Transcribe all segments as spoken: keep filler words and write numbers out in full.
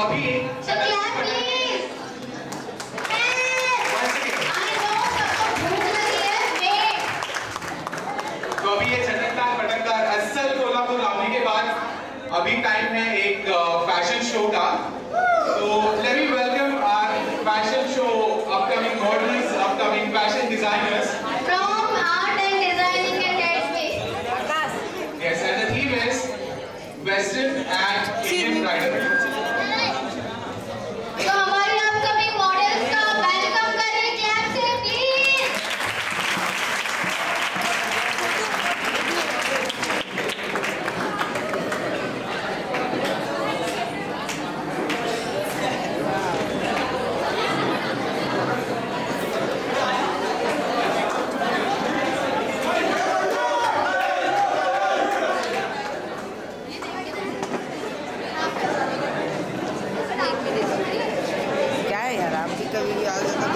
अभी So clap please. once again, I know सबको भूख लगी है. Wait. तो अभी ये चटकदार पटकदार असल कोल्हापुर लावणी के बाद अभी टाइम है एक फैशन शो का. So let me welcome our fashion show upcoming models, upcoming fashion designers. From art and designing academy. Yes, and the theme is Western and Indian bridal. तो हमारी upcoming models का welcome करें clap से please. क्या है यार आप भी कभी भी आ जाता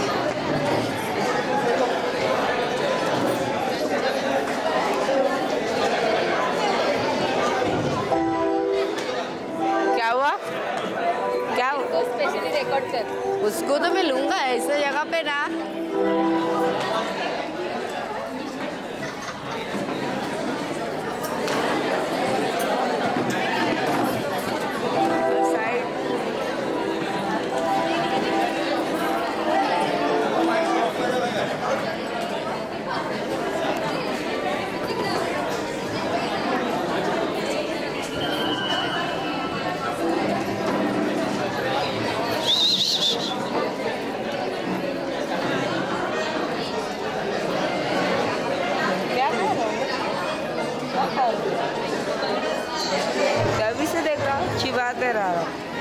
क्या हुआ क्या हुआ स्पेशली रिकॉर्ड कर. उसको तो मैं लूंगा ऐसे जगह पे ना. कभी से देख रहा हूँ चिबाते रह रहा हूँ.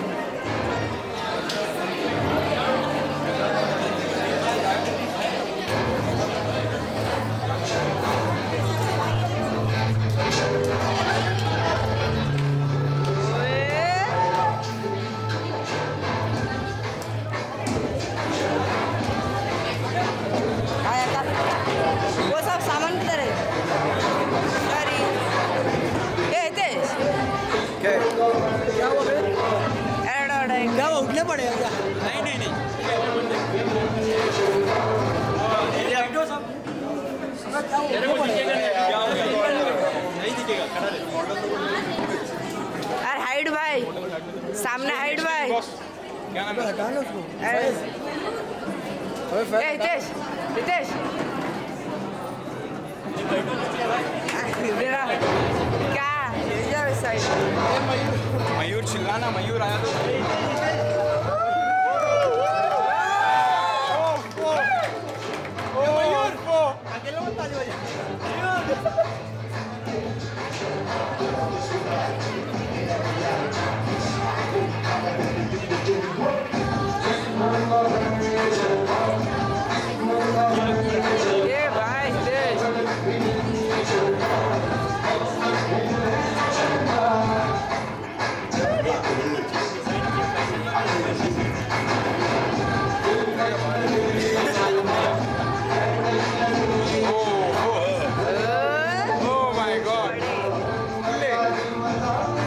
वो सब सामान किधर है? सॉरी. ए हितेश क्या हुआ बे? एड ऑर्डर है. क्या हुआ, उठने पड़ेगा क्या? नहीं नहीं नहीं ये हटो सब. क्या हुआ? तेरे को दिखेगा नहीं. क्या हो गया? नहीं दिखेगा. खड़ा रहे. अरे हाइड भाई, सामने हाइड भाई. क्या नाम है? हटा लो उसको. अरे अबे ए फैन हितेश हितेश मेरा क्या इधर साइड. मयूर चिल्लाना. मयूर आया तो अकेले मत ताली बजा. ये भाई Hitesh Oh my God.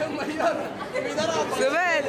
Sumer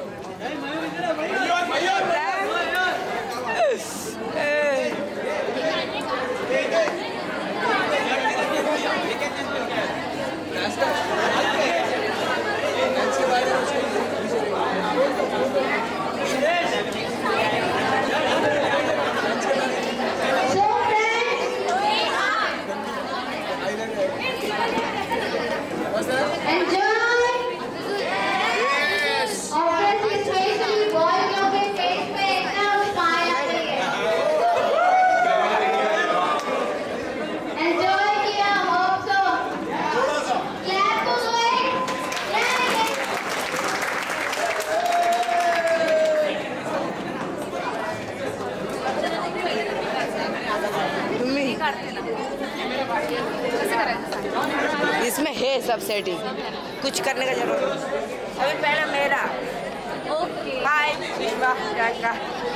इसमें है सब सेटिंग, कुछ करने का जरूरत नहीं। अभी पहले मेरा ओके हाय विश्वा प्रियंका।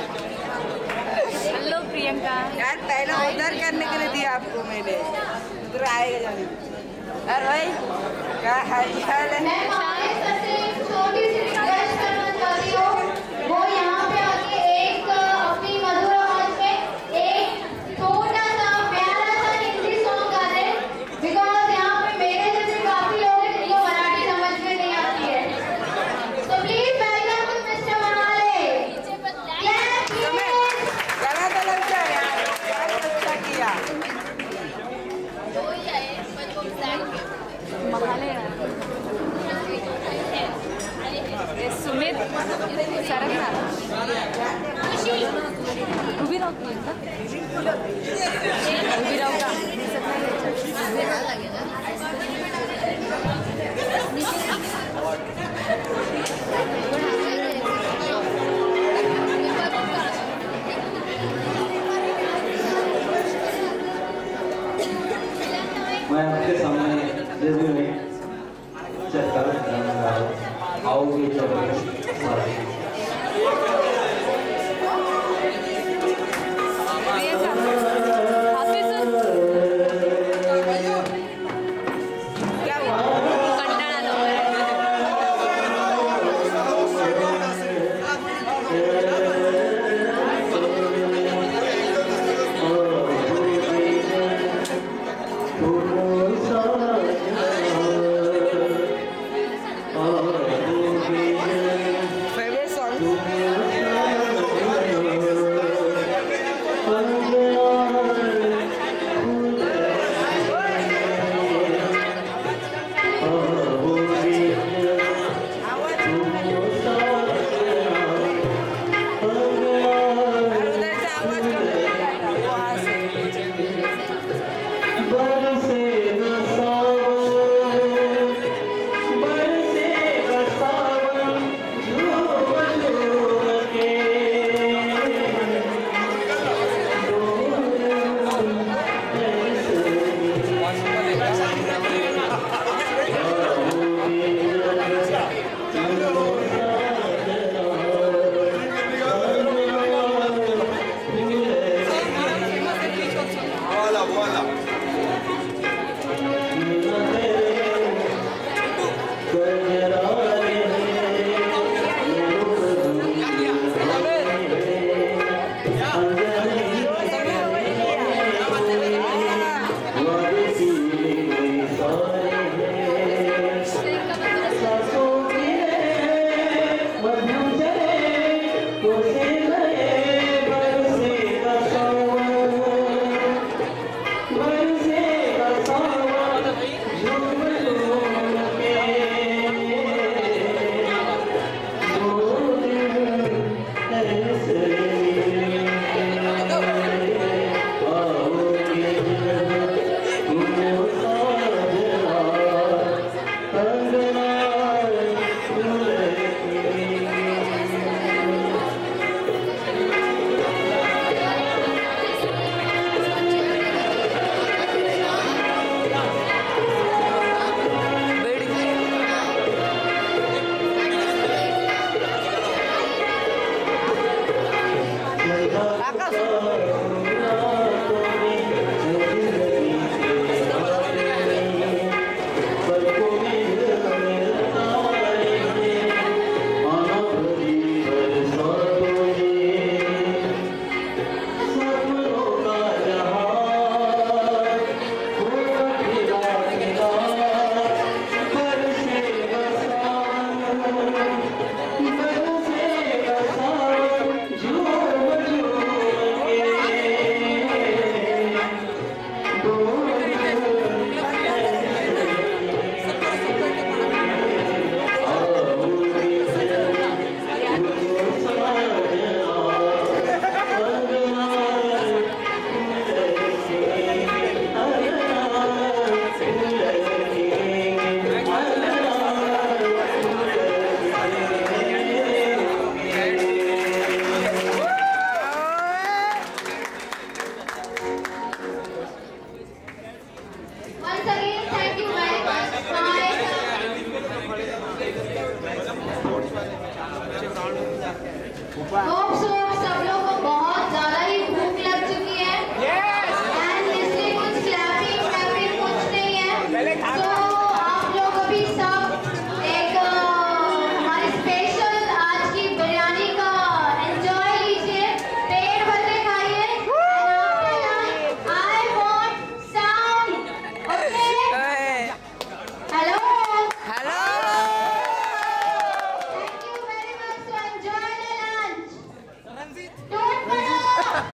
हेलो प्रियंका। यार पहले उधर करने के लिए दिया आपको मैंने, उधर आएगा जाने। अरे भाई क्या हाल चाल है? मैं माने सबसे एक छोटी सी रिक्वेस्ट करना चाहती हूँ, वो यहाँ पे आके एक अपनी मधुर आवाज में एक छोटा सा प्यारा सा हिंदी सॉन्ग गा दे, बिकॉज यहाँ पे मेरे जैसे काफी लोग हैं जिनको मराठी समझ में नहीं आती है। तो प्लीज वेलकम टू मिस्टर मनाले। तुम्हें गला तो लग जाए यार, यार अच्छा किया। ये सुमित सरक ना उभी राहू तू इथं उभी राहू का मैं आपके सामने रिव्यू चेक कर रहा हूँ आओगे जब सारे क्या हुआ? फेवरेट सॉन्ग उधर से आवाज कम हो जाएगा वहाँ से। बरसे न सावन बरसे न सावन झूम झूम के Voilà, voilà. गजरा